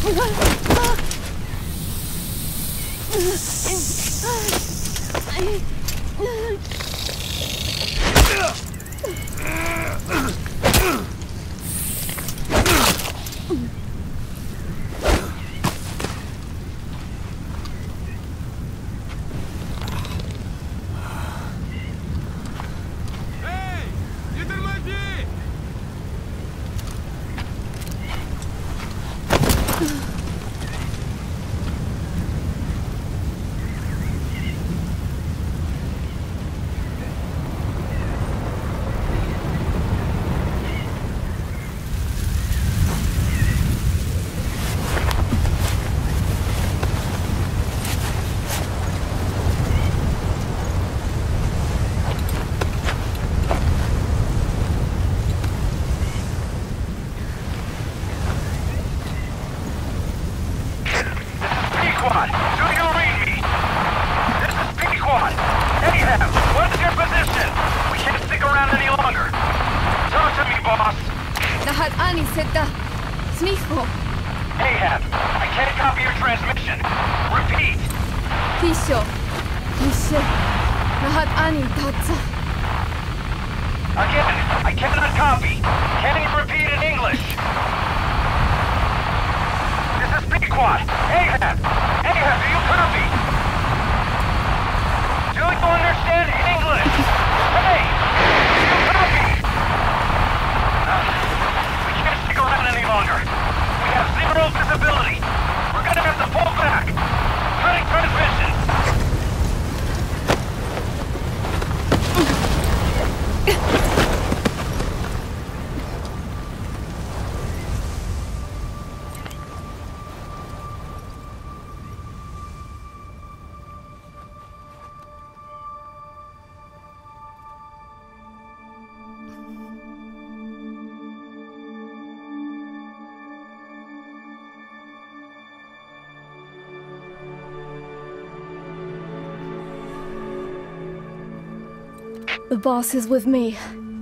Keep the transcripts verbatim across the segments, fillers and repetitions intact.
The boss is with me.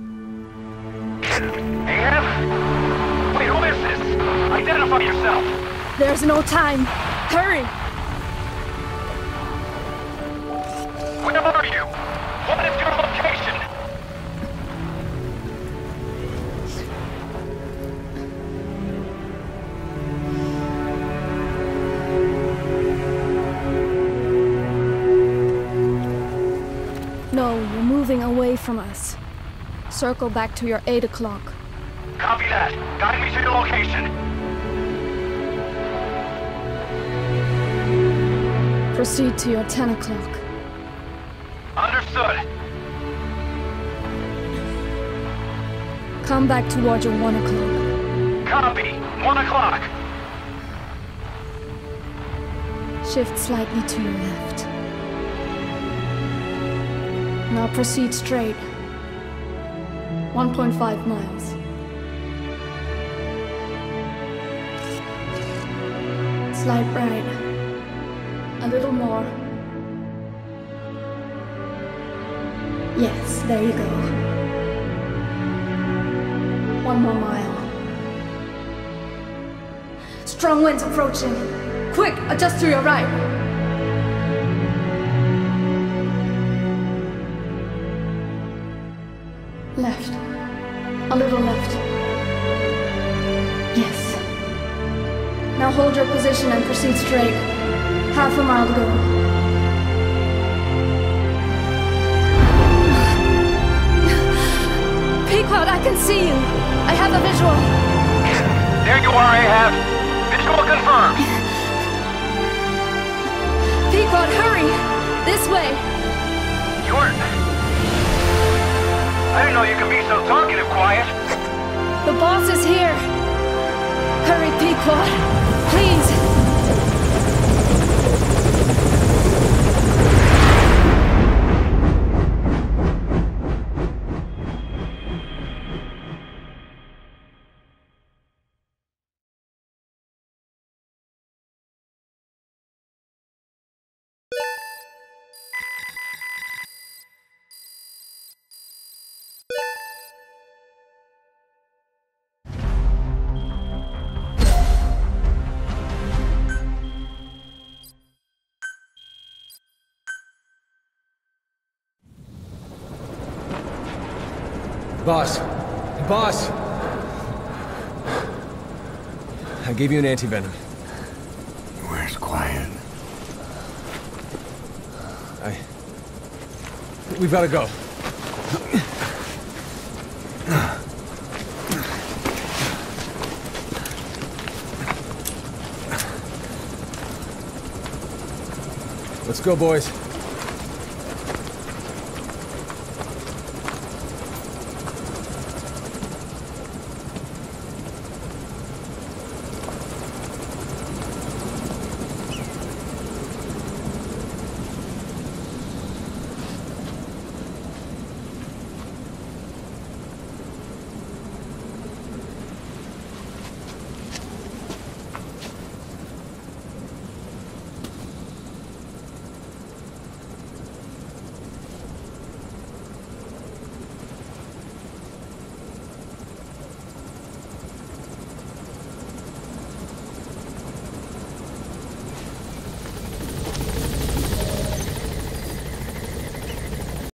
Ahab? Wait, who is this? Identify yourself! There's no time. Hurry! Where are you? What is your location? No, you're moving away from us. Circle back to your eight o'clock. Copy that. Guide me to your location. Proceed to your ten o'clock. Understood. Come back towards your one o'clock. Copy. one o'clock. Shift slightly to your left. Now proceed straight. one point five miles. Slide right. A little more. Yes, there you go. One more mile. Strong winds approaching. Quick, adjust to your right. Left. A little left. Yes. Now hold your position and proceed straight. Half a mile to go. Pequod, I can see you. I have a visual. There you are, Ahab. Visual confirmed. Pequod, hurry! This way. You're... I didn't know you could be so talkative, Quiet. The boss is here. Hurry, Pequod. Please. Boss. Boss! I gave you an anti-venom. Where's Quiet? I... We've gotta go. Let's go, boys.